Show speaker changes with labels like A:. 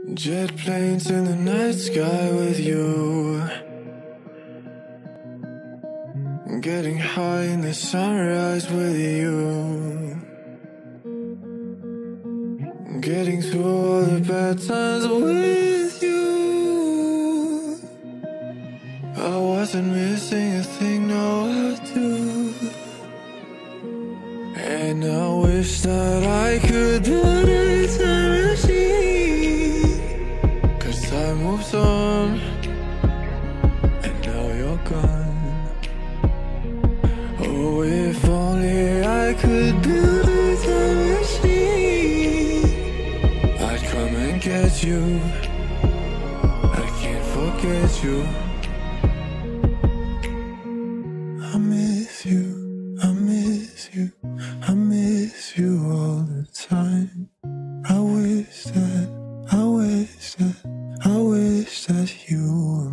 A: Jet planes in the night sky with you, getting high in the sunrise with you, getting through all the bad times with you. I wasn't missing a thing, no I do. And I wish that I could build a time machine, 'cause time moves on, and now you're gone. Oh, if only I could build a time machine, I'd come and get you. I can't forget you. I miss you, I miss you, I miss you all the time. I wish that you were